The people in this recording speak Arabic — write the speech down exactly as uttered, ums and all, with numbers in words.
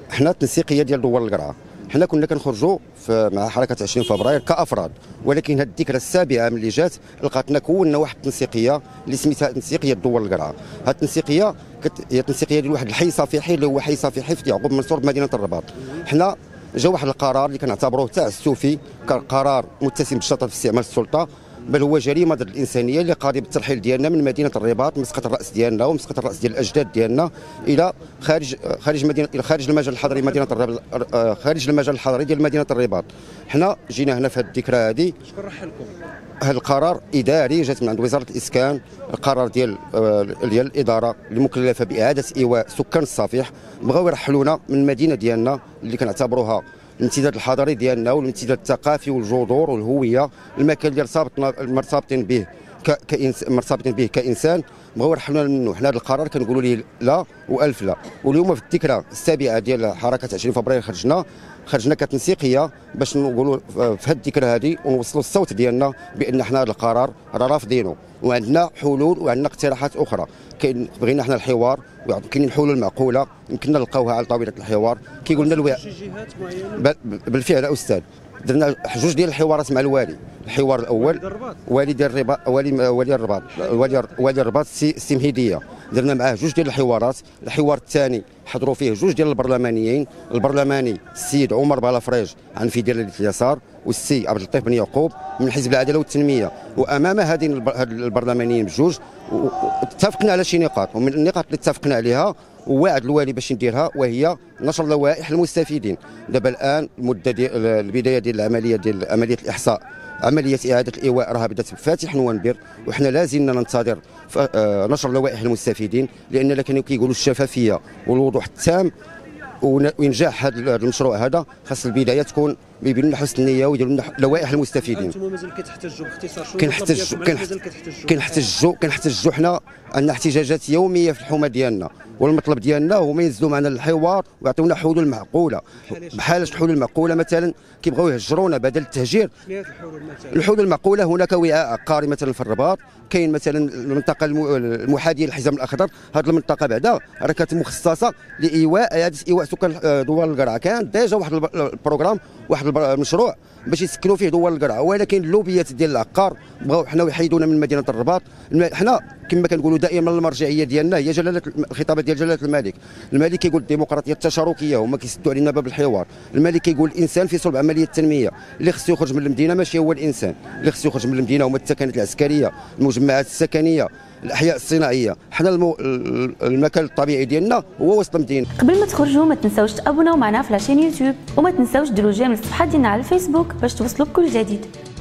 حنا التنسيقيه ديال دوار القرعه حنا كنا كنخرجوا مع حركه عشرين فبراير كافراد، ولكن هذه الذكرى السابعه ملي جات لقاتنا كونا واحد التنسيقيه اللي سميتها تنسيقيه دوار القرعه. هذه التنسيقيه هي التنسيقيه ديال واحد الحي صفيحي اللي هو حي صفيحي في يعقوب منصور بمدينه الرباط. حنا جا واحد القرار اللي كنعتبروه تعسفي، قرار متسم بالشطط في استعمال السلطه، بل هو جريمه ضد الانسانيه اللي قاضي بالترحيل ديالنا من مدينه الرباط، مسقط الراس ديالنا ومسقط الراس ديال الاجداد ديالنا الى خارج خارج مدينه الى خارج المجال الحضري مدينه الرباط، خارج المجال الحضري ديال مدينه الرباط. حنا جينا هنا في هذه الذكرى هذه. شكون رحلكم؟ هذا القرار اداري جات من عند وزاره الاسكان، القرار ديال ديال الاداره المكلفه باعاده ايواء سكان الصفيح، بغاو يرحلونا من المدينه ديالنا اللي كنعتبروها الامتداد الحضاري ديالنا والامتداد الثقافي والجذور والهويه، المكان اللي ارتبطنا مرتبطين به كإنسان مرتبطين به كانسان، بغاو يرحلونا منه. حنا هذا القرار كنقولوا ليه لا والف لا. واليوم في الذكرى السابعه ديال حركه عشرين فبراير خرجنا خرجنا كتنسيقيه باش نقولوا في هذه الذكرى هذه ونوصلوا الصوت ديالنا بان حنا هذا القرار راه رافضينه، وعندنا حلول وعندنا اقتراحات اخرى. كاين بغينا حنا الحوار، وكاينين حلول معقوله يمكننا نلقاوها على طاوله الحوار. كيقول لنا الوعي بالفعل استاذ، درنا جوج ديال الحوارات مع الوالي. الحوار الاول والي ديال الرباط، والي والي الرباط والي والي الرباط السي مهيديه، درنا معاه جوج ديال الحوارات. الحوار الثاني حضروا فيه جوج ديال البرلمانيين، البرلماني السيد عمر بلافريج عن في ديال اليسار، والسي عبد اللطيف بن يعقوب من حزب العداله والتنميه. وامام هذين البرلمانيين بجوج اتفقنا على شي نقاط، ومن النقاط اللي اتفقنا عليها ووعد الوالي باش نديرها وهي نشر لوائح المستفيدين. دابا الان المده ديال البدايه ديال العمليه ديال عمليه الاحصاء، عمليه اعاده الايواء راه بدات بفاتح نوفمبر، وحنا لازلنا ننتظر نشر لوائح المستفيدين، لان كانوا كيقولوا الشفافيه والوضوح التام وينجح هذا المشروع هذا خاص البدايه تكون بيبين لنا حسن النيه ويديروا لنا لوائح المستفيدين. انتم مازال كتحتجوا باختصار شنو كنحتجوا كنحتجوا كنحتجوا حنا عندنا احتجاجات يوميه في الحومه ديالنا، والمطلب ديالنا هو ما ينزلوا معنا للحوار ويعطيونا حلول معقوله. بحال الحلول المعقوله مثلا كيبغيو يهجرونا بدل التهجير. الحلول مثلا الحلول المعقوله هناك وعاء عقاري مثلا في الرباط، كاين مثلا المنطقه المحاذيه للحزام الاخضر، هذه المنطقه بعدا راه كانت مخصصه لايواء اعاده ايواء سكان دوار القرعه. كان ديجا واحد البروغرام واحد المشروع باش يسكنوا فيه دوار القرعه، ولكن اللوبيات ديال العقار بغاو حنا يحيدونا من مدينه الرباط. حنا كما كنقولوا دائما المرجعيه ديالنا هي جلاله الخطابه ديال جلاله الملك. الملك كيقول الديمقراطيه التشاركيه، هما كيسدوا علينا باب الحوار. الملك كيقول الانسان في صلب عمليه التنميه، اللي خصو يخرج من المدينه ماشي هو الانسان، اللي خصو يخرج من المدينه هما التكنات العسكريه، المجمعات السكنيه، الاحياء الصناعيه. حنا المو... المكان الطبيعي ديالنا هو وسط المدينه. قبل ما تخرجوا ما تنساوش تابوناو معنا في لاشين يوتيوب، وما تنساوش ديروا جيم للصفحه ديالنا على الفيسبوك باش توصلوا بكل جديد.